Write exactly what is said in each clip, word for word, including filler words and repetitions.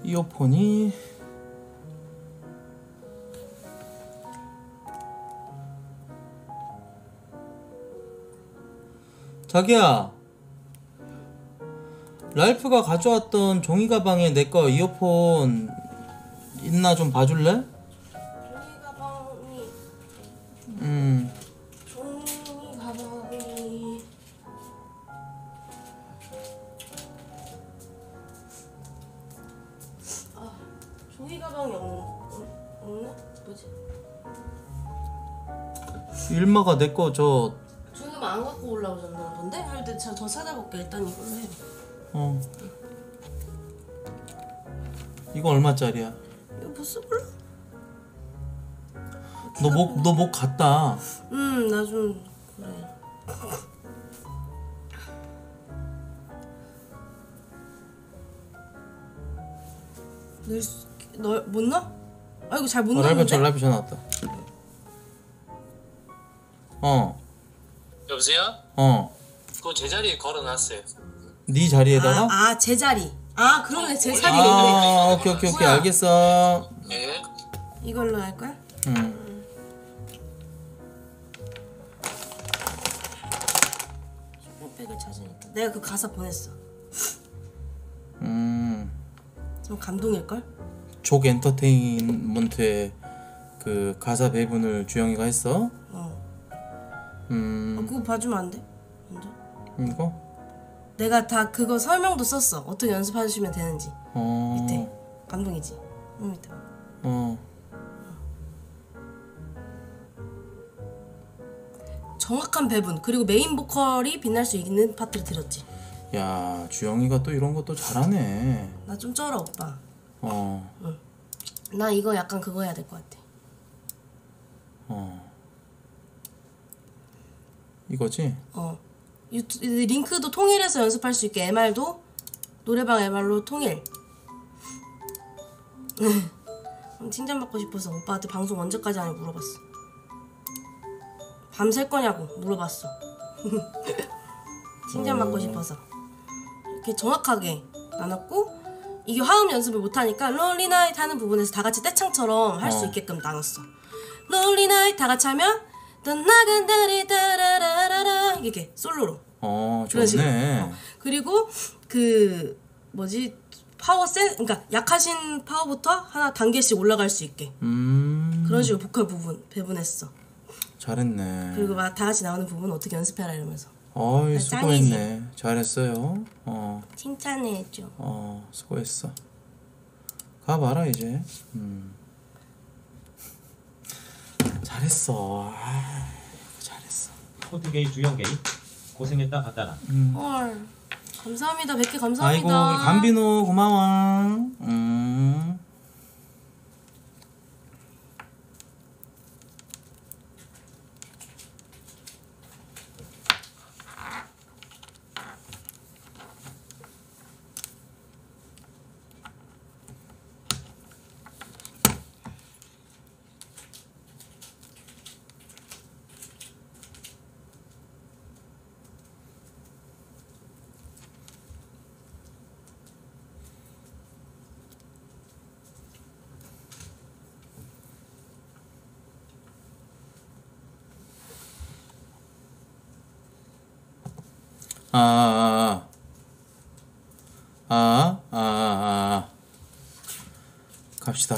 이어폰이 자기야, 랄프가 가져왔던 종이 가방에 내 거 이어폰 있나 좀 봐줄래? 종이 가방이 음. 종이 가방이 아 종이 가방이 없, 없나? 뭐지? 일마가 내 거 저 종이 가방 안 갖고 올라오셨나 본데? 할 때 저 더 찾아볼게. 일단 이걸로 해. 어. 이거 얼마짜리야? 이거 뭐 써볼래? 너 목 너 목 갔다. 음, 나 좀 그래. 너못 넣어? 아 이거 잘 못 어, 넣는데? 랄프 랄프 전화 왔다. 어. 여보세요? 어. 그거 제자리에 걸어놨어요. 네 자리에다가? 아, 아 제자리. 아 그러네 제 자리. 아, 오케이 오케이 오케이 뭐야? 알겠어. 네. 이걸로 할 거야? 음. 쇼핑백을 찾으니까 내가 그 가사 보냈어. 음. 좀 감동일 걸? 족 엔터테인먼트의 그 가사 배분을 주영이가 했어? 어. 음. 어, 그거 봐주면 안 돼? 먼저. 이거? 내가 다 그거 설명도 썼어. 어떻게 연습하시면 되는지. 어. 밑에. 감동이지. 음, 밑에. 어. 정확한 배분 그리고 메인 보컬이 빛날 수 있는 파트를 들었지. 야, 주영이가 또 이런 것도 잘하네. 나 좀 쩔어 오빠. 어. 응. 나 이거 약간 그거 해야 될 것 같아. 어. 이거지? 어. 유튜, 링크도 통일해서 연습할 수 있게 엠알도 노래방 엠알로 통일. 칭찬받고 싶어서 오빠한테 방송 언제까지 하냐고 물어봤어. 밤샐 거냐고 물어봤어. 칭찬받고 음. 싶어서 이렇게 정확하게 나눴고, 이게 화음 연습을 못하니까 롤리 나잇 하는 부분에서 다 같이 떼창처럼 할 수 어. 있게끔 나눴어. 롤리 나잇 다 같이 하면 넌 나간다리 따라라라라 이렇게 솔로로. 어, 그런 식으로. 좋네. 어. 그리고 그 뭐지 파워 센 그러니까 약하신 파워부터 하나 단계씩 올라갈 수 있게 음. 그런 식으로 보컬 부분 배분했어. 잘했네. 그리고 막 다 같이 나오는 부분 어떻게 연습해라 이러면서. 어이, 아, 수고했네. 잘했어요. 어. 칭찬해줘. 어, 수고했어. 가봐라 이제. 음. 잘했어. 아, 잘했어. 코드게이 주영게이 고생했다 갔다나. 음. 헐 감사합니다. 백 개 아이고, 감사합니다. 우리 감비노 고마워. 음. 아, 아, 아, 아, 아, 갑시다.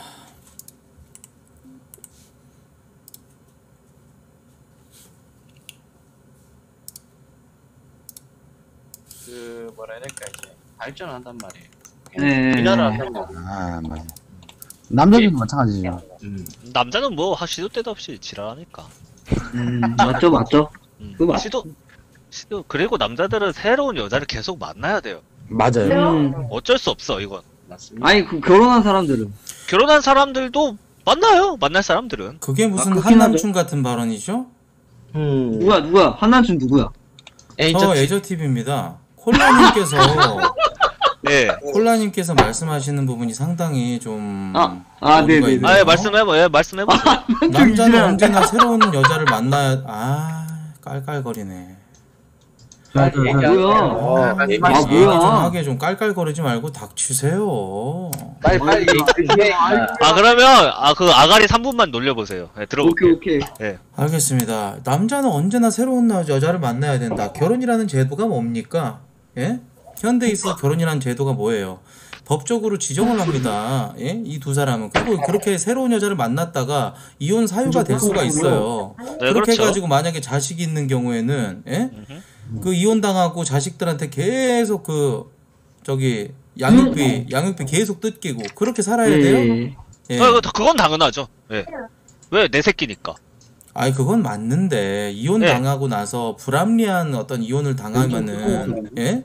그 뭐라 해야 될까 이제 발전한단 말이에요. 네. 미나를 한단 말이에요. 아 맞아. 남자들도 마찬가지죠. 음. 남자는 뭐 하- 시도 때도 없이 지랄하니까. 음, 맞죠 맞죠. 음. 그거 맞- 시도 시도 그리고 남자들은 새로운 여자를 계속 만나야 돼요. 맞아요. 음. 어쩔 수 없어 이건. 맞습니다. 아니 그 결혼한 사람들은 결혼한 사람들도 만나요. 만날 사람들은. 그게 무슨 아, 그렇긴 한남충 같은 발언이죠? 음. 누가 누가 한남춘 누구야? 에이, 저 저 에저티비입니다. 콜라님께서 예. 콜라님께서 말씀하시는 부분이 상당히 좀 아, 아, 어디가 네네네. 있네요. 아, 예, 말씀해봐. 예, 말씀해보세요. 남자는 언제나 새로운 여자를 만나야 아 깔깔거리네. 빨리 얘기하세요. 뭐야? 빨리 아, 얘기 얘기하세요. 좀 뭐야? 하게 좀 깔깔거리지 말고 닥치세요. 빨리 빨리 얘기해. 아 그러면 아 그 아가리 삼 분만 놀려보세요. 네, 오케이 들어볼게요. 오케이. 알겠습니다. 남자는 언제나 새로운 나- 여자를 만나야 된다. 결혼이라는 제도가 뭡니까? 예? 현대에 있어 결혼이라는 제도가 뭐예요? 법적으로 지정을 합니다. 예? 이 두 사람은. 그리고 그렇게 새로운 여자를 만났다가 이혼 사유가 될 수가 있어요. 네, 그렇게 그렇죠. 해가지고 만약에 자식이 있는 경우에는 예? 그 이혼 당하고 자식들한테 계속 그 저기 양육비 양육비 계속 뜯기고 그렇게 살아야 돼요? 예. 예. 어, 그건 당연하죠. 예. 왜 내 새끼니까. 아이 그건 맞는데 이혼 네. 당하고 나서 불합리한 어떤 이혼을 당하면은 예?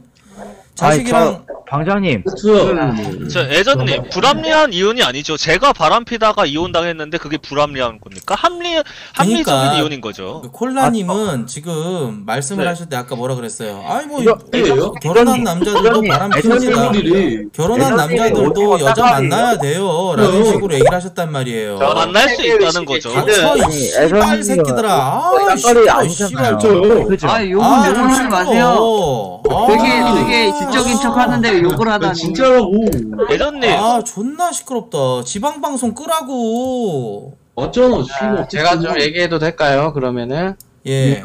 자식이랑 방장님, 저 애전님 불합리한 이혼이 아니죠. 제가 바람피다가 이혼 당했는데 그게 불합리한 겁니까? 합리 합리적인 그러니까 이혼인 거죠. 그 콜라님은 지금 말씀을 네. 하실 때 아까 뭐라 그랬어요? 아이 뭐 이거- 결혼한 남자들도 바람 피우시다. 결혼한 남자들도 여자 만나야 돼요. 라는 식으로 얘기를 하셨단 말이에요. 저 만날 수 있다는 거죠. 닥쳐 이 씨발 새끼들아. 아 깜깜이 시끄러, 아니잖아요. 씨발. 그죠? 아 욕은 아, 욕을 좀 하지 마세요. 시끄러워. 되게 아, 되게 지적인 척 하는데 욕을 하다니. 진짜라고. 애전님 아 존나 시끄럽다. 지방 방송 끄라고. 어쩌노 자, 제가 좀 얘기해도 될까요? 그러면은 예.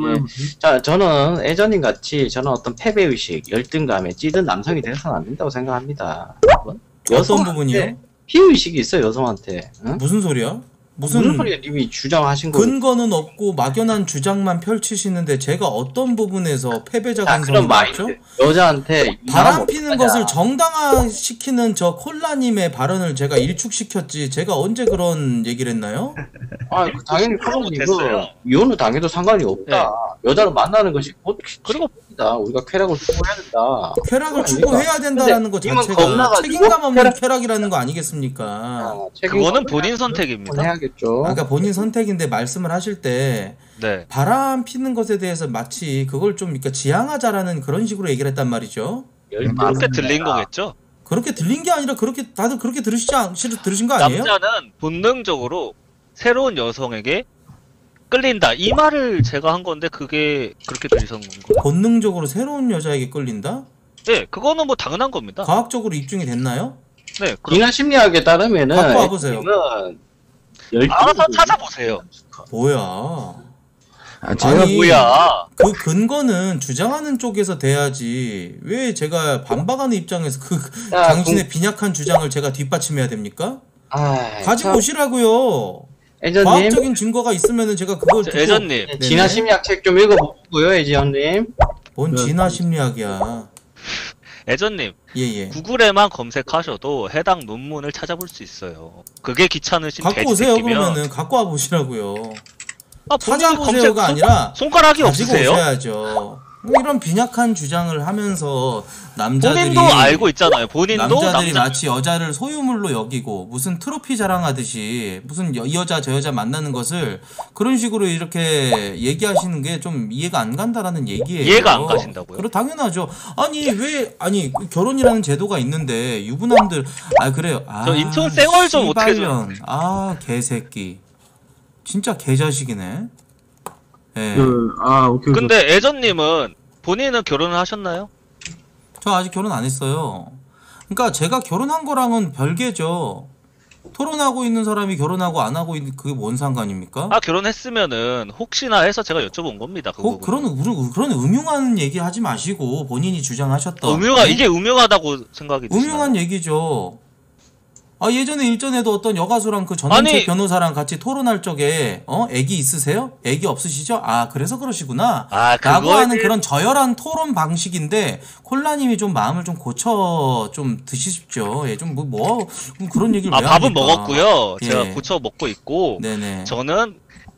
자 저는 예전님 같이 저는 어떤 패배 의식, 열등감에 찌든 남성이 돼서는 안 된다고 생각합니다. 어떤 부분이요? 피의식이 있어요 여성한테. 응? 무슨 소리야? 무슨, 무슨 소리야 님이 주장하신 거. 근거는 없고 막연한 주장만 펼치시는데 제가 어떤 부분에서 패배자 자 감성이 그런 맞죠? 마인드. 여자한테 바람 피는 어떡하냐. 것을 정당화시키는 저 콜라님의 발언을 제가 일축시켰지 제가 언제 그런 얘기를 했나요? 아, 그 당연히 그런 못했어요. 이거 이혼을 당해도 상관이 없다. 여자를 만나는 것이 곧 그리고 다 우리가 쾌락을 추구해야 된다. 쾌락을 그건 추구해야 된다라는 것 님은 자체가 겁나가지고 책임감 없는 쾌락- 쾌락이라는 거 아니겠습니까? 아, 그거는 본인 선택입니다. 해야겠죠. 아까 본인 선택인데 말씀을 하실 때 네. 바람 피는 것에 대해서 마치 그걸 좀 그러니까 지향하자라는 그런 식으로 얘기를 했단 말이죠. 그렇게 들린 거겠죠. 그렇게 들린 게 아니라 그렇게 다들 그렇게 들으시지 않, 시- 들으신 거 아니에요? 남자는 본능적으로 새로운 여성에게 끌린다. 이 말을 제가 한 건데 그게 그렇게 들리신 건가요? 본능적으로 새로운 여자에게 끌린다? 네, 그거는 뭐 당연한 겁니다. 과학적으로 입증이 됐나요? 네, 그럼 인간 심리학에 따르면은 갖고 와보세요. 애정은 열등이 알아서 찾아보세요. 뭐야? 아, 제가 아니, 뭐야? 그 근거는 주장하는 쪽에서 돼야지. 왜 제가 반박하는 입장에서 그 야, 당신의 빈약한 주장을 제가 뒷받침해야 됩니까? 아, 가지고 참, 오시라고요. 애전님 과학적인 증거가 있으면은 제가 그걸 두고 애전님, 네, 진화 심리학 책 좀 읽어보고요, 애전님. 뭔 진화 심리학이야. 애전님, 예예. 구글에만 검색하셔도 해당 논문을 찾아볼 수 있어요. 그게 귀찮으신 갖고 오세요 돼지새끼면 그러면은 갖고 와 보시라고요. 아, 본인이 찾아보세요가 검색- 아니라 손가락이 가지고 없으세요? 오셔야죠. 뭐 이런 빈약한 주장을 하면서 남자들이 본인도 알고 있잖아요. 본인도 남자들이 남자 마치 여자를 소유물로 여기고 무슨 트로피 자랑하듯이 무슨 여, 이 여자 저 여자 만나는 것을 그런 식으로 이렇게 얘기하시는 게 좀 이해가 안 간다라는 얘기예요. 이해가 안 가신다고요? 그럼 당연하죠. 아니 왜 아니 결혼이라는 제도가 있는데 유부남들 아 그래요. 아, 저 인턴 생얼 좀 어떻게 좀- 씨발년. 아 개새끼. 진짜 개자식이네. 예. 아 오케이. 근데 애전님은 본인은 결혼을 하셨나요? 저 아직 결혼 안 했어요. 그러니까 제가 결혼한 거랑은 별개죠. 토론하고 있는 사람이 결혼하고 안 하고 있는 그게 뭔 상관입니까? 아 결혼했으면은 혹시나 해서 제가 여쭤본 겁니다. 그 어, 부분. 그런 우- 그런 음흉한 얘기 하지 마시고 본인이 주장하셨던 음흉하 네? 이게 음흉하다고 생각이 드시나요? 음흉한 얘기죠. 아 예전에 일전에도 어떤 여가수랑 그 전원책 아니- 변호사랑 같이 토론할 적에 어 애기 있으세요? 애기 없으시죠? 아 그래서 그러시구나. 아 라고 그거에 하는 대해- 그런 저열한 토론 방식인데 콜라님이 좀 마음을 좀 고쳐 좀 드십시오. 예, 좀 뭐 뭐 그런 얘기를 아 왜 밥은 합니까? 먹었고요. 제가 예. 고쳐 먹고 있고 네네. 저는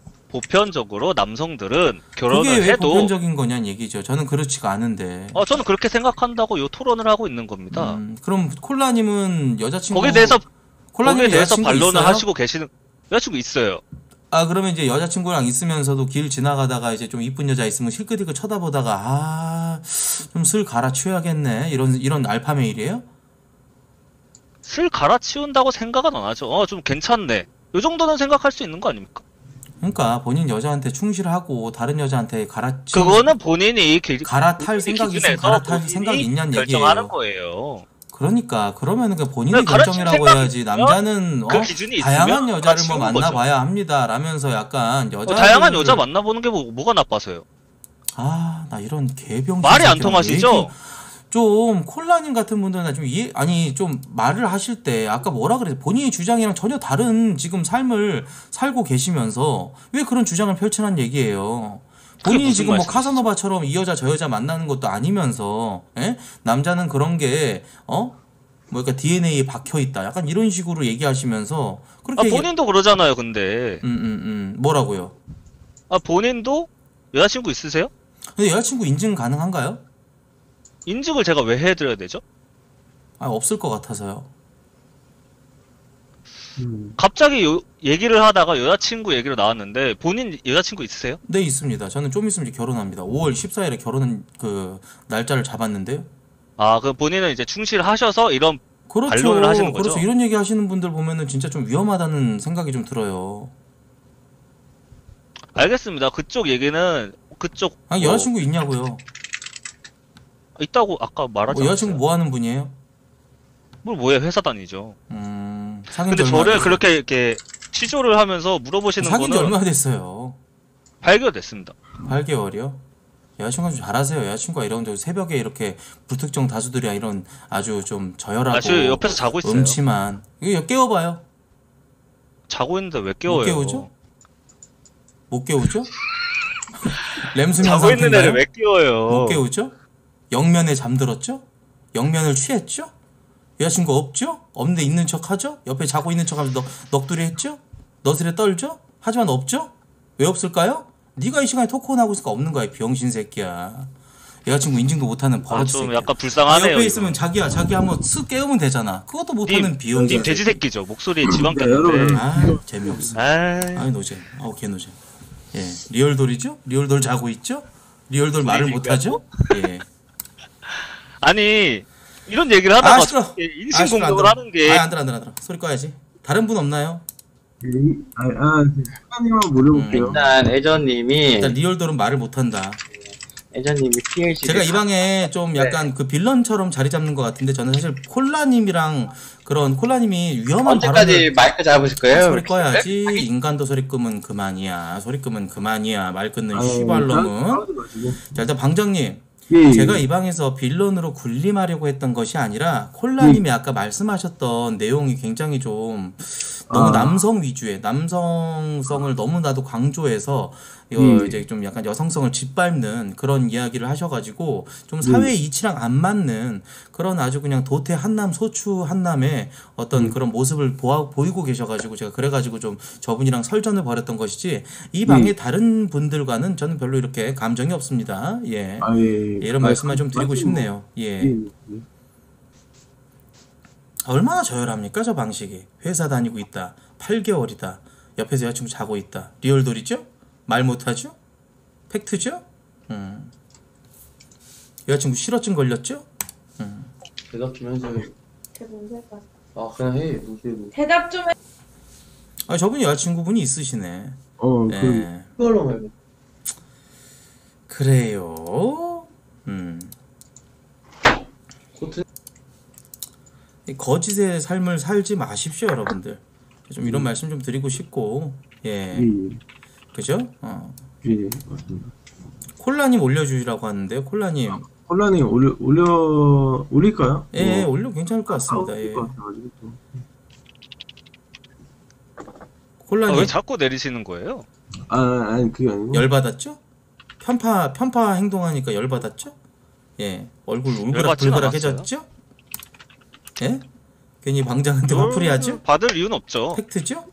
보편적으로 남성들은 결혼을 그게 왜 해도 보편적인 거냐는 얘기죠. 저는 그렇지가 않은데. 어 저는 그렇게 생각한다고 요 토론을 하고 있는 겁니다. 음, 그럼 콜라님은 여자친구 거기에 대해서 콜라님 거기에 대해서 여자친구 반론을 있어요? 하시고 계시는 여자친구 있어요. 아 그러면 이제 여자친구랑 있으면서도 길 지나가다가 이제 좀 이쁜 여자 있으면 실끄들끄 쳐다보다가 아 좀 슬 갈아치워야겠네 이런 이런 알파 메일이에요? 슬 갈아치운다고 생각은 안 하죠. 어 좀 괜찮네. 요 정도는 생각할 수 있는 거 아닙니까? 그러니까 본인 여자한테 충실하고 다른 여자한테 갈아치 그거는 본인이 기, 갈아탈 생각이 있으면 기준에서 갈아탈 본인이 생각이 있냐는 결정하는 얘기예요. 거예요. 그러니까 그러면은 그 본인이 그러니까 가르칠 결정이라고 생각이 해야지. 있으면 남자는 어? 그 기준이 다양한 있으면 여자를 뭐 갈아치우는 만나봐야 합니다. 라면서 약간 여자 어, 다양한 여자 만나보는 게 뭐, 뭐가 나빠서요? 아, 나 이런 개병 말이 안 통하시죠? 좀 콜라님 같은 분들은 나 좀 이해 아니 좀 말을 하실 때 아까 뭐라 그랬어 본인의 주장이랑 전혀 다른 지금 삶을 살고 계시면서 왜 그런 주장을 펼치는 얘기예요. 본인이 무슨 지금 뭐 말씀이시죠? 카사노바처럼 이 여자 저 여자 만나는 것도 아니면서 예? 남자는 그런 게 어? 뭐 그러니까 디엔에이에 박혀 있다. 약간 이런 식으로 얘기하시면서 그렇게 아 얘기... 본인도 그러잖아요. 근데 음, 음, 음. 뭐라고요? 아 본인도 여자친구 있으세요? 근데 여자친구 인증 가능한가요? 인증을 제가 왜 해드려야 되죠? 아, 없을 것 같아서요. 음. 갑자기 요, 얘기를 하다가 여자친구 얘기로 나왔는데 본인 여자친구 있으세요? 네, 있습니다. 저는 좀 있으면 이제 결혼합니다. 오월 십사일에 결혼 그 날짜를 잡았는데요. 아 그 본인은 이제 충실하셔서 이런 그렇죠. 반론을 하시는 거죠? 그렇죠. 이런 얘기 하시는 분들 보면은 진짜 좀 위험하다는 생각이 좀 들어요. 알겠습니다. 그쪽 얘기는 그쪽 아니, 뭐 여자친구 있냐고요? 있다고 아까 말하지 뭐 여자친구 않았어요? 뭐 하는 분이에요? 뭘 뭐야 회사 다니죠. 음, 사귄 근데 지 얼마 저를 됐어요? 그렇게 이렇게 취조를 하면서 물어보시는 사귄 지 거는 얼마 됐어요? 팔 개월 됐습니다. 팔 개월이요? 여자친구가 좀 잘하세요. 여자친구가 이런 저 새벽에 이렇게 불특정 다수들이야 이런 아주 좀 저열하고 아, 저 옆에서 자고 있어요. 음침한 이거 깨워봐요. 자고 있는데 왜 못 깨워요? 깨우죠? 못 깨우죠? 램수면 자고 있는 상태인가요? 애를 왜 깨워요? 못 깨우죠? 영면에 잠들었죠? 영면을 취했죠? 여자친구 없죠? 없는데 있는 척 하죠? 옆에 자고 있는 척 하면서 너, 넋두리 했죠? 너스레 떨죠? 하지만 없죠? 왜 없을까요? 네가 이 시간에 토크온 하고 있으니까 없는 거야, 이 병신 새끼야. 여자친구 인증도 못하는 아, 버릇 좀 새끼야. 약간 아, 불쌍하네요. 옆에 이거. 있으면 자기야, 자기 한번 쓱 깨우면 되잖아. 그것도 못하는 님, 비용신 님 돼지 새끼죠. 목소리에 지방 네, 꼈는데. 여러분. 아, 재미없어. 아, 아이 노잼. 아우 개노잼. 예, 리얼돌이죠? 리얼돌 자고 있죠? 리얼돌 말을 못하죠? 예. 아니 이런 얘기를 하다가 아, 싫어. 인신 아, 싫어, 안 공격을 들어. 하는 게 아, 안 들어, 안 들어, 안 들어. 소리 꺼야지. 다른 분 없나요? 아, 아, 사장님 한번 물어볼게요. 일단 애저님이 일단 리얼돌은 말을 못한다. 애저님이 피엘씨 제가 이 방에 좀 약간 그 빌런처럼 자리 잡는 것 같은데 저는 사실 콜라님이랑 그런 콜라님이 위험한 언제까지 발언을 마이크 잡으실 거예요? 소리 꺼야지. 인간도 소리 끄면 그만이야. 소리 끄면 그만이야. 말 끊는 씨발놈은. 자, 일단 방장님. 예, 제가 이 방에서 빌런으로 군림하려고 했던 것이 아니라 콜라님이 아까 말씀하셨던 내용이 굉장히 좀 너무 아. 남성 위주의 남성성을 너무나도 강조해서 이거 음. 이제 좀 약간 여성성을 짓밟는 그런 이야기를 하셔가지고 좀 사회 이치랑 안 맞는 그런 아주 그냥 도태 한남 소추 한남의 어떤 그런 모습을 보아, 보이고 계셔가지고 제가 그래가지고 좀 저분이랑 설전을 벌였던 것이지 이 방의 다른 분들과는 저는 별로 이렇게 감정이 없습니다. 예. 아, 예. 예, 이런 말씀을 좀 드리고 싶네요. 예. 예, 예. 얼마나 저열합니까, 저 방식이. 회사 다니고 있다. 팔 개월이다. 옆에서 여자친구 자고 있다. 리얼돌이죠? 말 못하죠? 팩트죠? 음. 여자친구 실어증 걸렸죠? 대답 좀 해줘요. 대본색깔. 아 그냥 해. 무슨 대답 좀 해. 아, 저분이 여자친구분이 있으시네. 어, 그, 예. 그걸로 해. 그래요. 음. 이 거짓의 삶을 살지 마십시오, 여러분들. 좀 이런 말씀 좀 드리고 싶고, 예, 예, 예. 그죠? 어. 예, 예, 맞습니다. 콜라님 올려주시라고 하는데요, 콜라님. 콜라님 올려, 올려, 올릴까요? 예, 뭐, 올려 괜찮을 것 같습니다. 올릴 예. 것 같아가지고 또. 아, 콜라님 왜 자꾸 내리시는 거예요? 아, 아니, 그게 아니고. 열받았죠? 편파 편파 행동하니까 열받았죠? 예, 얼굴 울그락 열받진 불그락해졌죠? 예? 괜히 방장한테 화풀이하죠? 받을 이유는 없죠. 팩트죠?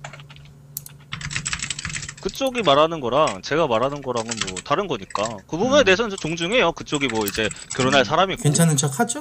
그쪽이 말하는 거랑 제가 말하는 거랑은 뭐 다른 거니까 그 부분에 대해서는 저 존중해요. 그쪽이 뭐 이제 결혼할 사람이고. 괜찮은 척 하죠?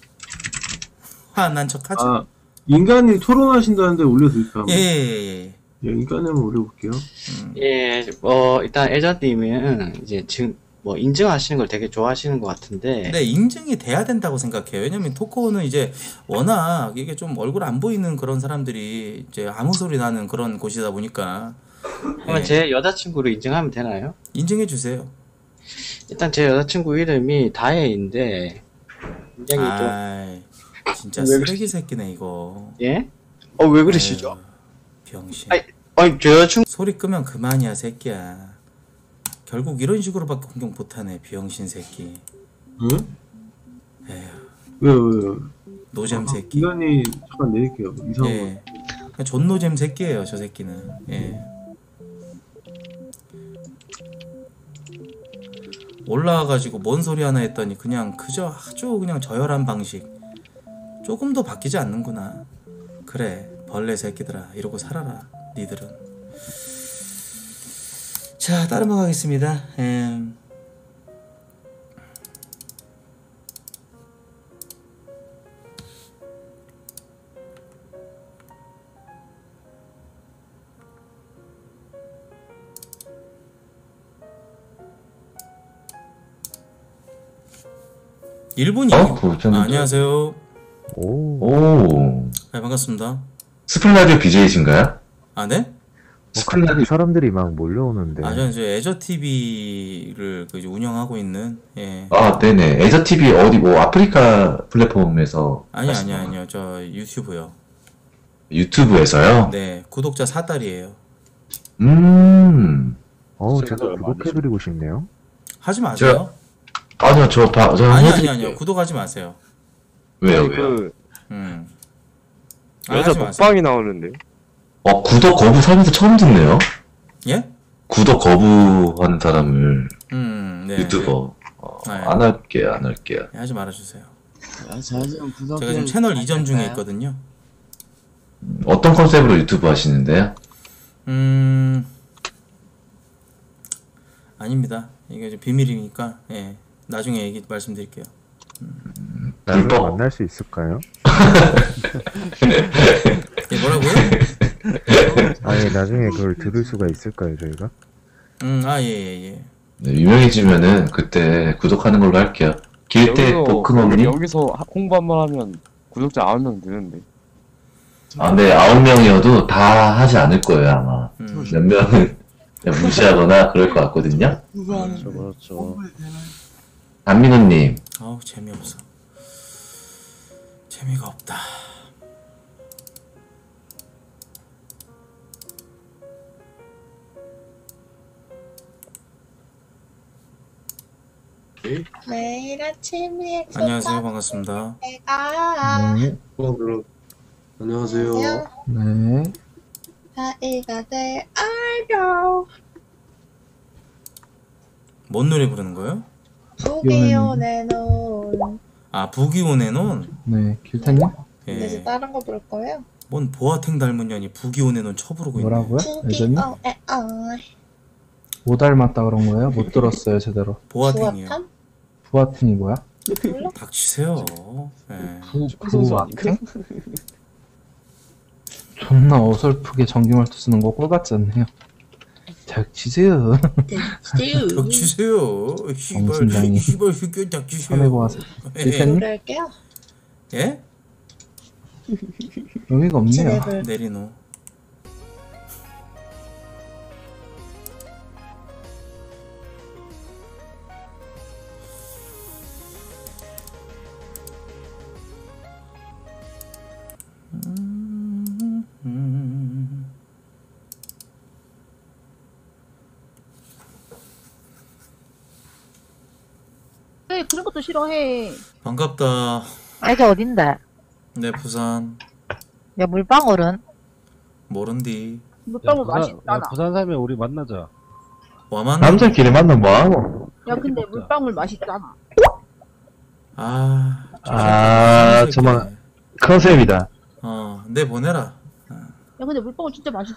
화난 척 하죠? 아, 인간이 토론하신다는데 올려드릴까? 예, 예, 예. 예, 인간이 한번 올려볼게요. 예, 뭐 일단 애저님은 이제 증, 뭐 인증하시는 걸 되게 좋아하시는 것 같은데. 네, 인증이 돼야 된다고 생각해요. 왜냐면 토크는 이제 워낙 이게 좀 얼굴 안 보이는 그런 사람들이 이제 아무 소리 나는 그런 곳이다 보니까 그러면 예. 제 여자친구로 인정하면 되나요? 인증해 주세요. 일단 제 여자친구 이름이 다혜인데 굉장히 좀 아이, 진짜 왜 쓰레기 새끼네 이거. 예? 어 왜 그러시죠? 아유, 병신. 아이, 아니 제 여자친구 소리 끄면 그만이야 새끼야. 결국 이런 식으로밖에 공격 못하네 병신 새끼. 응? 에휴, 왜요 왜요? 노잼 새끼. 이건이 잠깐 내릴게요. 이상한 예. 그냥 존노잼 새끼예요 저 새끼는. 예. 올라와가지고 뭔 소리 하나 했더니 그냥 그저 아주 그냥 저열한 방식. 조금 더 바뀌지 않는구나. 그래 벌레 새끼들아 이러고 살아라 니들은. 자 다른 거 가겠습니다. 음. 일본이. 어? 그 좀- 아, 안녕하세요. 오. 오. 네, 반갑습니다. 스플라디오 비제이신가요? 아, 네? 스플라디오. 사람들이 막 몰려오는데. 아, 저는 이제 애저 티비를 그 이제 운영하고 있는, 예. 아, 네네. 애저티비 어디, 뭐, 아프리카 플랫폼에서. 아니, 아니, 하시나요? 아니요. 저 유튜브요. 유튜브에서요? 네, 구독자 사 달이에요. 음. 어, 제가 구독해드리고 싶네요. 하지 마세요. 아니요, 저, 봐, 저 아니, 아니, 해드릴게요. 아니요. 구독하지 마세요. 왜요, 아니, 왜요? 그 음. 아, 여자 하지 마세요. 먹방이 나오는데요. 어, 구독 거부 살면서 처음 듣네요? 예? 구독 거부하는 사람을, 음, 네. 유튜버. 어, 네. 안 할게요, 안 할게요. 네, 하지 말아주세요. 저 지금 구독 제가 지금 채널 이전 중에 있거든요. 어떤 컨셉으로 유튜브 하시는데요? 음. 아닙니다. 이게 이제 비밀이니까, 예. 나중에 얘기 말씀드릴게요. 나를 불법. 만날 수 있을까요? 예, 뭐라고요? 아예 나중에 그걸 들을 수가 있을까요, 저희가? 음, 아, 예, 예, 예. 네, 유명해지면은 그때 구독하는 걸로 할게요. 길대 여기서- 볶음업님? 여기서 하- 홍보 한 번 하면 구독자 아홉 명 되는데. 아, 네, 아홉 명이어도 다 하지 않을 거예요, 아마. 음. 몇 명은 그냥 무시하거나 그럴 것 같거든요. 그렇죠 그렇죠. 안민호님, 아우, 재미없어. 재미가 없다. 매일 아침에 안녕하세요. 반갑습니다. 내가 네. 어, 그럼 안녕하세요. 네. 나이가 돼 알죠. 뭔 노래 부르는 거예요? 부기온의 논. 아, 부기온에논? 네, 길타님? 근데 이제 예. 다른 거 부를 거예요. 뭔 보아탱 닮은 년이 부기온에논 쳐부르고 있네. 뭐라고요? 예전에? 부기온의 어. 못 닮았다 그런 거예요? 못 들었어요, 제대로. 보아탱이요. 부화탐? 부하튼이 뭐야? 몰라? 닥치세요. 예. 부, 부하튼? 존나 어설프게 전기말투 쓰는 거 꼴같지 않네요. 닥치세요. 닥치세요. 씨발, 정신당이. 씨발, 휴교 닥치세요. 선해보아세요. 예. 길타님? 부를게요. 예? 의미가 없네요. 지네블. 내리노. 음, 음. 왜 그런 것도 싫어해. 반갑다. 애기 어딘데? 네, 부산. 야, 물방울은? 모른디. 물방울 맛있잖아. 부산 살면 우리 만나자. 와만. 남자끼리 만나면 뭐하노? 야, 근데 물방울 맛있잖아. 아. 아, 저 저만- 컨셉이다. 어, 내 보내라. 야, 근데 물방울 진짜 맛있어.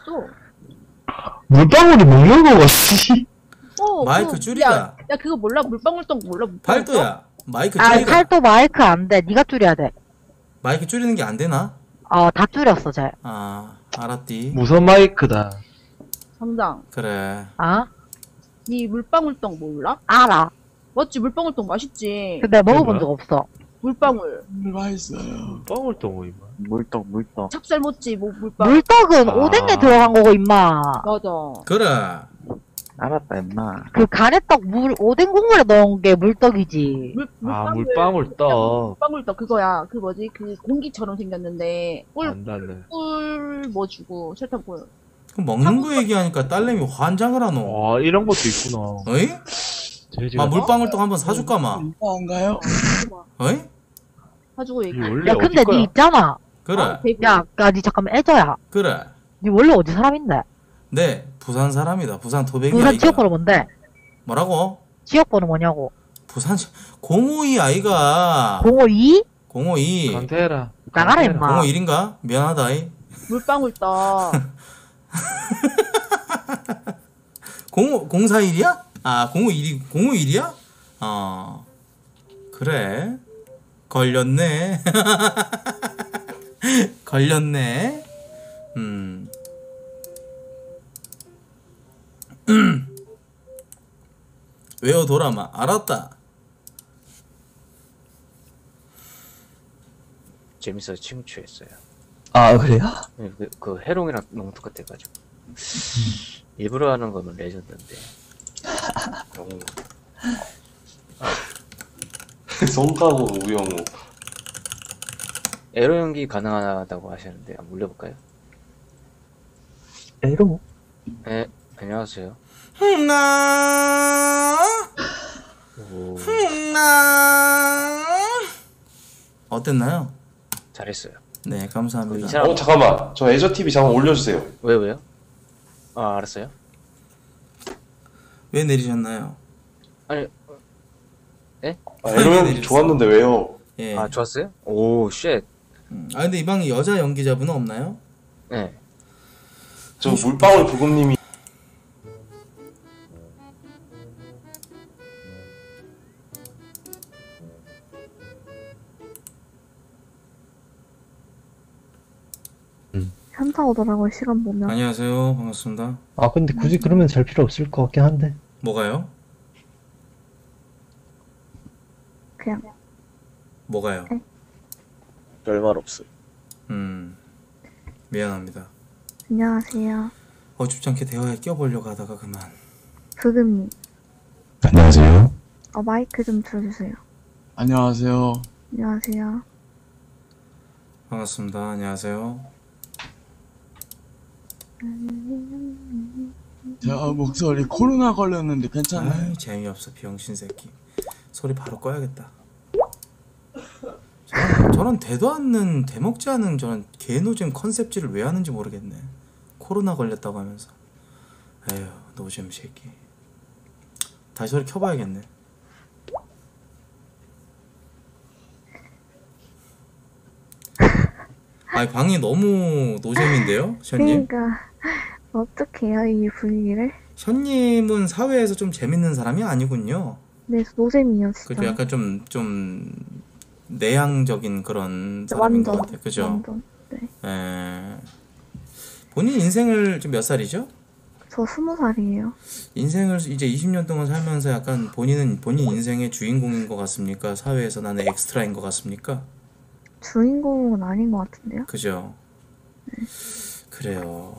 물방울이 먹는 거가, 씨. 어, 마이크 그거- 줄이자. 야, 야, 그거 몰라? 물방울떡 몰라? 물방울떡? 팔도야. 마이크 아, 줄이라. 팔도 마이크 안 돼. 네가 줄여야 돼. 마이크 줄이는 게 안 되나? 어, 다 줄였어, 쟤. 아, 알았디. 무선 마이크다. 성장. 그래. 아? 네 물방울떡 몰라? 알아. 맞지? 물방울떡 맛있지. 근데 먹어본 적 없어. 물방울. 맛있어요. 물방울떡 임마. 물떡 물떡. 찹쌀모찌 뭐 물방울. 물떡은 아. 오뎅에 들어간 거고 임마. 맞아. 그래. 알았다 임마. 그 가래떡 물 오뎅 국물에 넣은 게 물떡이지. 물, 아 물방울. 물방울떡. 물방울떡 그거야. 그 뭐지? 그 공기처럼 생겼는데 꿀, 안다네. 꿀 뭐 주고 설탕꿀. 그럼 먹는 거 얘기하니까 딸내미 환장을 하노. 와 이런 것도 있구나. 어이? 돼지가 아 물방울떡 한번 사줄까 마. 이상한가요? 어이? 가지고 얘기. 이 원래 야 어디 근데 거야? 니 있잖아. 그래. 아, 대구. 야, 야, 니 잠깐만 애저야. 그래. 니 원래 어디 사람인데? 네, 부산 사람이다. 부산 도배기 부산 아이가. 지역번호 뭔데? 뭐라고? 지역번호 뭐냐고? 부산 공오이 아이가. 공오이? 공오이. 강태라. 나가라 임마. 공오일인가? 미안하다. 이. 물방울떡. 공오 공사일이야? 아, 공오일이 공오일이야? 어. 그래. 걸렸네. 걸렸네. 음. 왜요 도라마? 알았다. 재밌어서 침투했어요. 아, 그래요? 네, 그, 그 해롱이랑 너무 똑같아가지고 일부러 하는 거면 레전드인데 너무 송가고 우영우. 에로 연기 가능하다고 하시는데 한번 올려볼까요? 에로? 네, 안녕하세요. 나 오, 나 어땠나요? 잘했어요. 네, 감사합니다. 이 사람 어 잠깐만. 저 애저티비 잠깐 올려주세요. 왜 왜요? 아 알았어요. 왜 내리셨나요? 아니, 예? 아, 에로 연기 좋았는데 왜요? 예. 아 좋았어요? 오 쉣. 음, 아 근데 이 방에 여자 연기자분은 없나요? 네. 저 물방울 부금님이 현타 오더라고요, 시간 보면. 안녕하세요. 반갑습니다. 아 근데 굳이 그러면 잘 필요 없을 것 같긴 한데. 뭐가요? 그냥. 뭐가요? 별말 없어요. 음. 미안합니다. 안녕하세요. 어줍지 않게 대화에 껴보려고 하다가 그만. 부금님. 안녕하세요. 어, 마이크 좀 들어주세요. 안녕하세요. 안녕하세요. 반갑습니다. 안녕하세요. 저 목소리 코로나 걸렸는데 괜찮아요? 아이, 재미없어 병신 새끼. 소리 바로 꺼야겠다. 저런, 저런 대도 않는 대먹지 않은 저런 개노잼 컨셉질을 왜 하는지 모르겠네. 코로나 걸렸다고 하면서. 에휴 노잼 새끼. 다시 소리 켜봐야겠네. 아니 방이 너무 노잼인데요, 션님? 그러니까 어떡해요, 이 분위기를? 션님은 사회에서 좀 재밌는 사람이 아니군요. 네, 노잼이요, 진짜. 그죠? 약간 좀 좀 내향적인 그런 사람인 것 완전, 같아요. 그죠? 완전. 네. 에... 본인 인생을 지금 몇 살이죠? 저 스무 살이에요. 인생을 이제 이십 년 동안 살면서 약간 본인은 본인 인생의 주인공인 것 같습니까? 사회에서 나는 엑스트라인 것 같습니까? 주인공은 아닌 것 같은데요? 그죠? 그래요.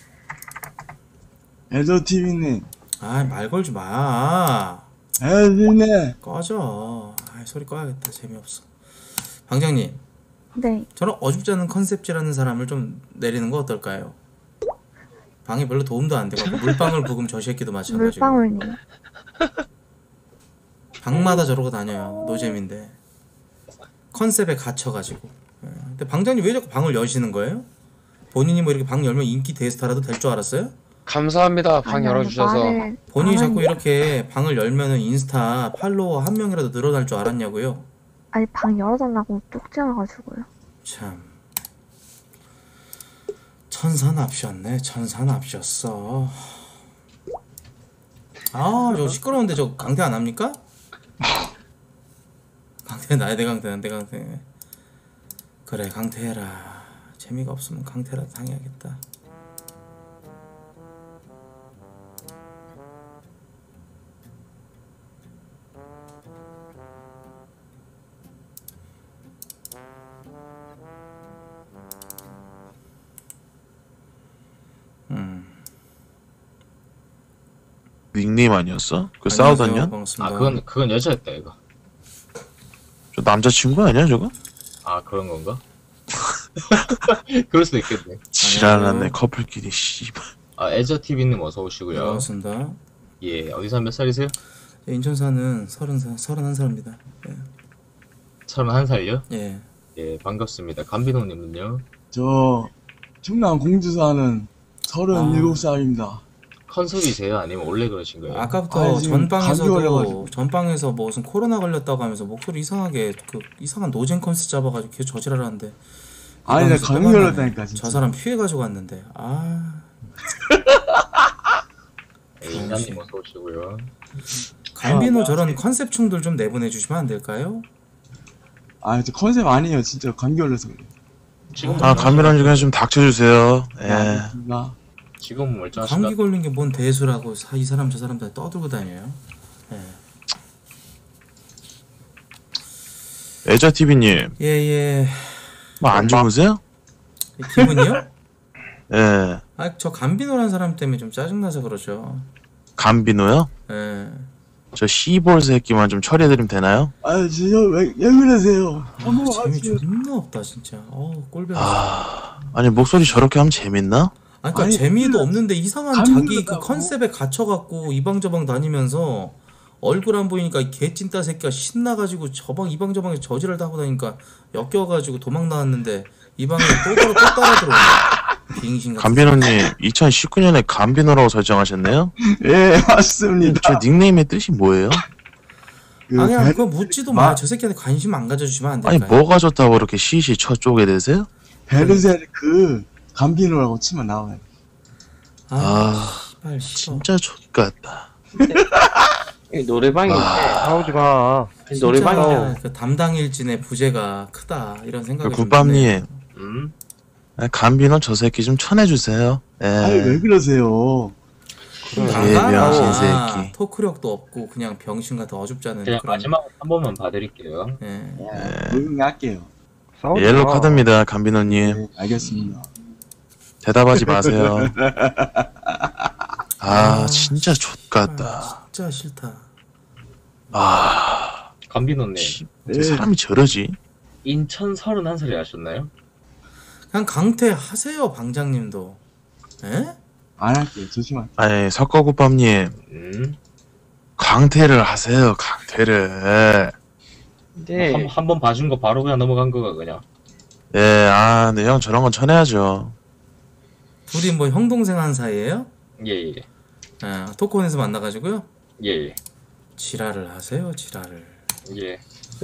애저티비님. 아, 말 걸지 마. 애저티비님. 꺼져. 아, 소리 꺼야겠다. 재미없어. 방장님. 네. 저는 어줍지 않은 컨셉질하는 사람을 좀 내리는 거 어떨까요? 방에 별로 도움도 안 되고 물방울 부금 저 새끼도 마찬가지고. 물방울님. 방마다 저러고 다녀요. 노잼인데. 컨셉에 갇혀가지고. 예. 근데 방장님 왜 자꾸 방을 여시는 거예요? 본인이 뭐 이렇게 방 열면 인기 대스타라도 될 줄 알았어요? 감사합니다. 방 아니, 열어주셔서. 말을 본인이 안 자꾸 하니- 이렇게 방을 열면은 인스타 팔로워 한 명이라도 늘어날 줄 알았냐고요? 아니, 방 열어달라고 쪽지 와가지고요. 참. 천사납셨네. 천사납셨어. 아, 저 시끄러운데 저 강퇴 안 합니까? 강퇴 나야 돼. 강퇴 안 돼. 강퇴. 그래, 강퇴해라. 재미가 없으면 강퇴라도 당해야겠다. 닉네임 아니었어? 그 안녕하세요. 싸우던 년? 반갑습니다. 아 그건 그건 여자였다 이거. 저 남자친구 아니야 저거? 아 그런 건가? 그럴 수도 있겠네. 지랄났네 커플끼리 씨발. 아 애저티비님 어서 오시고요. 반갑습니다. 예 어디서 몇 살이세요? 인천 사는 서른 살 서른한 살입니다. 예. 서른한 살요? 예. 예 반갑습니다. 감비노님은요? 저 충남 공주 사는 서른일곱 살입니다. 컨셉이세요? 아니면 원래 그러신 거예요? 아까부터 아니, 지금 감기 전방에서도 걸려가지고. 전방에서 뭐 무슨 코로나 걸렸다고 하면서 목소리 이상하게 그 이상한 노잼 컨셉 잡아가지고 계속 저지랄하는데 아니, 나 감기 걸렸다니까, 진짜. 저 사람 피해가지고 왔는데 아 예, 인간님 어서 오시고요. 갈비노 저런 컨셉충들 좀 내보내주시면 안 될까요? 아, 저 컨셉 아니에요. 진짜 감기 걸려서 그래요. 지금 아 카메라 중에 좀 닥쳐주세요. 예. 알겠습니다. 지금 멀쩡하신가? 감기 걸린 게 뭔 대수라고 사- 이 사람 저 사람 다 떠들고 다녀요. 예. 애자티비님 예예. 뭐 안 주무세요? 기분이요? 예. 아 저 감비노란 사람 때문에 좀 짜증나서 그러죠. 감비노요? 예. 저 씨볼 새끼만 좀 처리해드리면 되나요? 아, 진짜 왜, 왜 그러세요? 한 아, 번만 재미 하세요. 존나 없다 진짜. 어우 꼴배가. 아, 아니 목소리 저렇게 하면 재밌나? 아니, 그러니까 아니, 재미도 없는데 이상한 감이 자기 그 걸렸다고. 컨셉에 갇혀갖고 이방저방 다니면서 얼굴 안 보이니까 이 개찐따 새끼가 신나가지고 저방 이방저방에 저지랄 하고 다니니까 역겨워가지고 도망 나왔는데 이 방에 또 따라 또 따라 들어오네. 빙신 같은. 감비노님 이천십구 년에 감비노라고 설정하셨네요? 예, 맞습니다. 저 닉네임의 뜻이 뭐예요? 그 아니야 배- 그거 묻지도 마. 저 새끼한테 관심 안 가져주시면 안 아니 될까요? 뭐가 좋다고 그렇게 시시 쳐 쪼개 되세요? 베르세르크 그 감기노라고 치면 나와요. 아 씨발 싫어. 진짜 족같다. 이 노래방인데 싸우지 마. 진짜 노래방이야. 그냥 그 담당 일진의 부재가 크다 이런 생각이 그 좀 굿밤님 음? 아, 감비노 저 새끼 좀 쳐내주세요. 예. 아니, 왜 그러세요? 드네요. 예, 나가라. 병신 새끼. 토크력도 없고 그냥 병신 같은 어줍잖은 그냥 그런. 마지막으로 한 번만 봐드릴게요. 예. 조용히 할게요. 싸우지 옐로 마. 카드입니다, 감비노님. 네, 알겠습니다. 대답하지 마세요. 아, 아, 진짜 아, 족같다. 진짜 싫다. 아, 감비노님 어떻게 사람이 저러지? 인천 서른한 살이 하셨나요? 그냥 강퇴 하세요 방장님도. 에? 안 할게요. 조심할게요. 아니, 석거굿밤님, 음? 강퇴를 하세요, 강퇴를. 근데 한 번 봐준 거 바로 그냥 넘어간 거가 그냥. 예, 아, 근데 형 저런 건 쳐내야죠. 둘이 뭐 형 동생 한 사이예요? 예예. 예, 토크온에서 만나가지고요. 예예. 지랄을 하세요 지랄을. 예.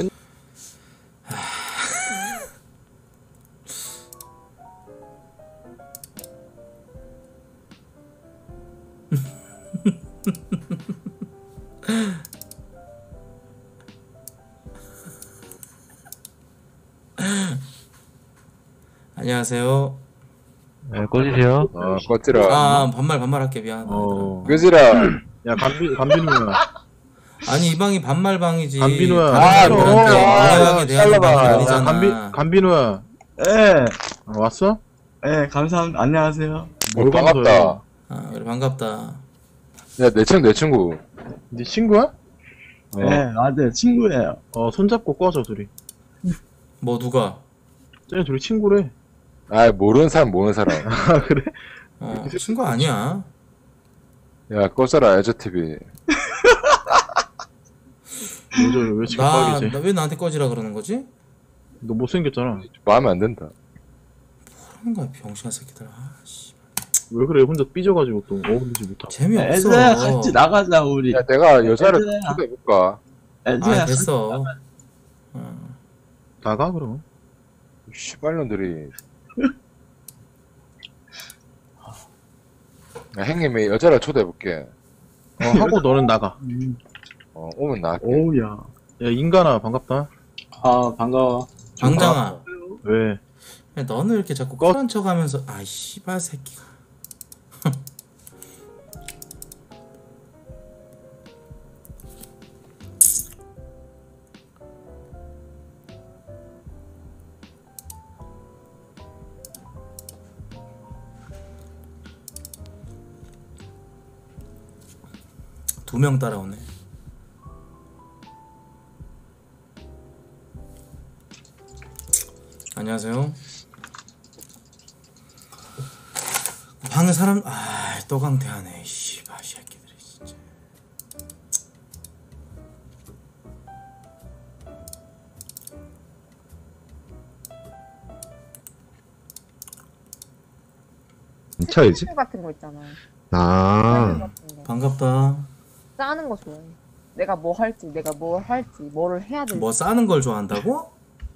안녕하세요. 네, 꺼지세요. 어, 꺼지라. 아 반말 반말할게 미안. 어. 꺼지라. 야, 감비, 감비누야. 아니 이 방이 반말 방이지. 감비누야. 다른 아, 사람들한테 너. 무례하게 아, 대하는 방이 야, 아니잖아. 감비, 감비누야. 예, 어, 왔어? 예, 감사합니다. 안녕하세요. 뭘 반갑다. 감사해. 아 그래 반갑다. 야, 내 친구, 내 친구. 네 친구야? 예, 맞아요. 친구예요. 어, 손잡고 꺼져, 둘이. 뭐 누가? 쟤네 둘이 친구래. 아, 모르는 사람, 모르는 사람. 아, 그래? 어 친구 아니야. 야, 꺼져라, 에저티비. 뭐죠, 왜 지금 나 빠지지? 왜 나한테 꺼지라 그러는 거지? 너 못생겼잖아. 마음에 안 든다. 하는 거야 병신 새끼들. 아 씨. 왜 그래, 혼자 삐져가지고 또 어울리지 못하고. 재미없어. 애들아, 같이 나가자, 우리. 야, 내가 여자를 애들아. 초대해볼까? 애들아, 아 됐어. 어. 나가, 그럼. 씨발년들이. 야, 형님이 여자를 초대해볼게. 어, 하고 너는 나가. 음. 어, 오면 나갈게. 오우야. 야, 인간아, 반갑다. 아, 반가워. 방장아. 왜? 야, 너는 이렇게 자꾸 꺼- 쿨한 척하면서 아 씨발 새끼가. 두 명 따라오네. 안녕하세요. 방에 사람 아, 또 강퇴하네. 씨발 새끼들이 진짜. 쳐야지. 스케줄 같은 거 있잖아요. 아. 반갑다. 짜는 거 좋아해. 내가 뭐 할지, 내가 뭘 할지, 뭐를 해야 될지. 뭐 싸는 걸 좋아한다고?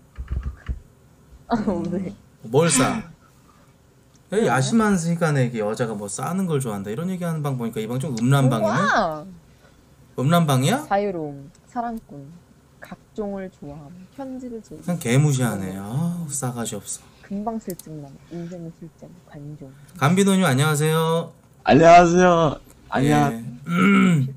아, 네. 뭘 싸? 야, 야심한 시간에 이게 여자가 뭐 싸는 걸 좋아한다 이런 얘기하는 방 보니까 이 방 좀 음란방이네? 우와! 음란방이야? 자유로움, 사랑꾼, 각종을 좋아함, 편지를 즐기. 그냥 개무시하네. 아우 싸가지 없어. 금방 실증남, 인생의 실전, 관종. 감비노님 안녕하세요. 안녕하세요. 안녕. 예. 음.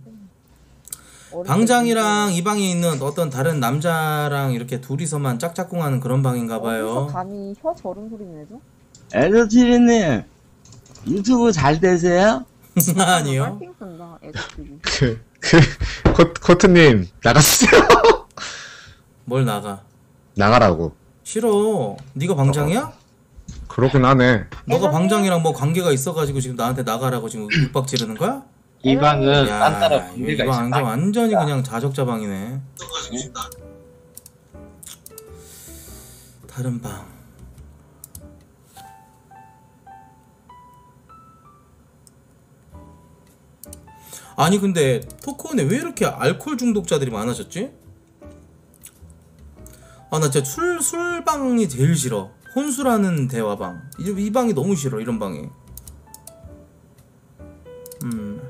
방장이랑 이 방에 있는 어떤 다른 남자랑 이렇게 둘이서만 짝짝꿍하는 그런 방인가 어디서 봐요. 감히 혀 저런 소리 내죠? 에너티비님 유튜브 잘 되세요? 아니요. 헐핑 쓴다, 에너티비. 그, 그, 코, 코트님, 나갔어요. 뭘 나가? 나가라고. 싫어. 네가 방장이야? 그러긴 하네. 너가 방장이랑 뭐 관계가 있어가지고 지금 나한테 나가라고 지금 윽박 지르는 거야? 이 방은 야, 딴 따라 이거 군대가 이거 있어. 완전 완전히 그냥 자적자 방이네. 다른 방. 아니 근데 토크온에 왜 이렇게 알코올 중독자들이 많아졌지? 아 나 진짜 술 술방이 제일 싫어. 혼술하는 대화방. 이, 이 방이 너무 싫어. 이런 방이. 음.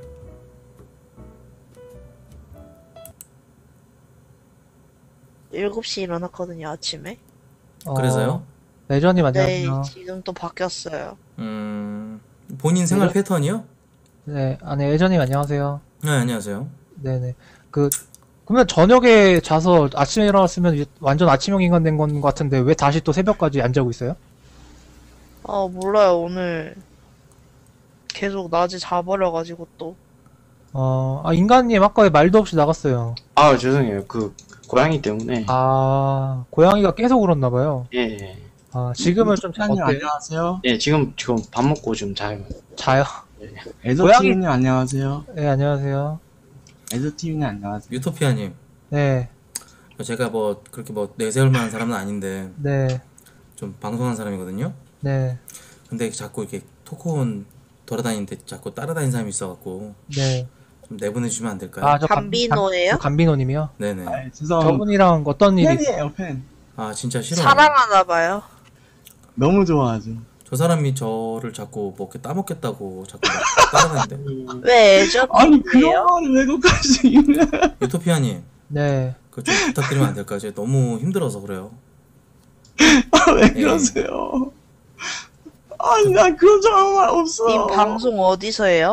일곱 시 일어났거든요, 아침에. 그래서요? 레전님 네, 안녕하세요. 지금 또 바뀌었어요. 음. 본인 생활 네. 패턴이요? 네, 아네 레전님 안녕하세요. 네, 안녕하세요. 네네. 그 그러면 저녁에 자서 아침에 일어났으면 이제 완전 아침형 인간 된 건 같은데 왜 다시 또 새벽까지 안 자고 있어요? 아, 몰라요, 오늘. 계속 낮에 자버려가지고 또. 어, 아 인간님 아까 왜 말도 없이 나갔어요. 아 죄송해요. 그 고양이 때문에. 아 고양이가 계속 울었나 봐요. 예. 아 지금은 좀 사장님 어때요? 안녕하세요. 예, 지금 지금 밥 먹고 좀 자요. 자요? 에더티비님 안녕하세요. 네 안녕하세요. 에더티비님 안녕하세요. 유토피아님. 네. 제가 뭐 그렇게 뭐 내세울 만한 사람은 아닌데 네. 좀 방송한 사람이거든요. 네. 근데 자꾸 이렇게 토크온 돌아다니는데 자꾸 따라다니는 사람이 있어갖고 네. 좀 내보내주시면 안 될까요? 아, 저 감- 감비노예요? 감- 감비노님이요? 네네. 저분이랑 어떤 일이 팬이에요, 팬. 아 진짜 싫어요. 사랑하나봐요. 너무 좋아하죠. 저 사람이 저를 자꾸 뭐 이렇게 따먹겠다고 자꾸 막 따라다니는데. 왜 애전? 아니 그런 말을 왜곡하시? 유토피아님. 네. 그 좀 부탁드리면 안 될까요? 제가 너무 힘들어서 그래요. 왜 그러세요? 아니 나 그런 말 없어. 님 방송 어디서 해요?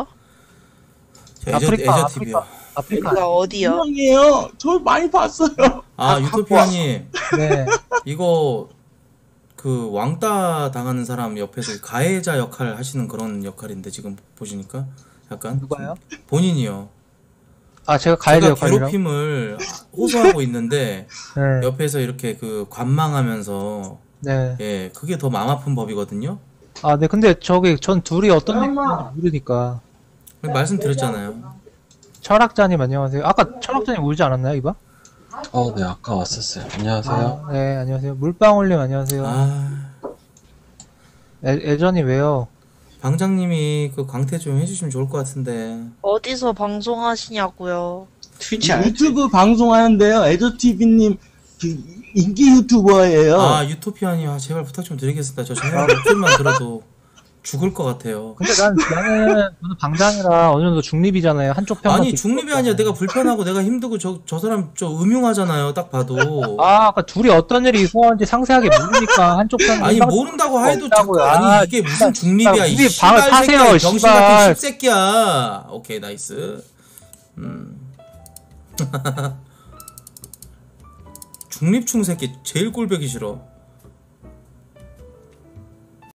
저 에저, 에저 티비요. 아프리카 어디요? 유명해요. 저 많이 봤어요. 아 유토피아님. 네. 이거 그 왕따 당하는 사람 옆에서 가해자 역할 하시는 그런 역할인데 지금 보시니까 약간 누가요? 본인이요. 아 제가 가해자 제가 역할이라고? 괴롭힘을 호소하고 있는데 네. 옆에서 이렇게 그 관망하면서 네. 예 그게 더 마음 아픈 법이거든요. 아, 네, 근데 저기 전 둘이 어떤 얘기인지 모르니까. 말씀드렸잖아요. 철학자님 안녕하세요. 아까 철학자님 울지 않았나요, 이봐? 어, 네, 아까 왔었어요. 안녕하세요. 아, 네, 안녕하세요. 물방울님 안녕하세요. 아, 애, 애전이 왜요? 방장님이 그 광태 좀 해주시면 좋을 것 같은데. 어디서 방송하시냐고요? 트위치 유튜브 방송하는데요. 에더티비님 그 인기 유튜버예요. 아 유토피아님 아, 제발 부탁 좀 드리겠습니다. 저 제발 목소리만 들어도 죽을 것 같아요. 근데 난, 나는, 저는 방장이라 어느 정도 중립이잖아요. 한쪽 편만. 아니 중립이 아니라 내가 불편하고 내가 힘들고 저, 저 사람 좀 음흉하잖아요. 딱 봐도. 아, 아까 둘이 어떤 일이 있었는지 상세하게 모르니까 한쪽 편. 아니 모른다고 해도 자꾸 아니 아, 이게 무슨 중립이야 이 둘이 씨발 방을 새끼야 파세요, 이 병신 같은 씨발. 십새끼야. 오케이 나이스. 음. 중립충 새끼 제일 꼴보기 싫어.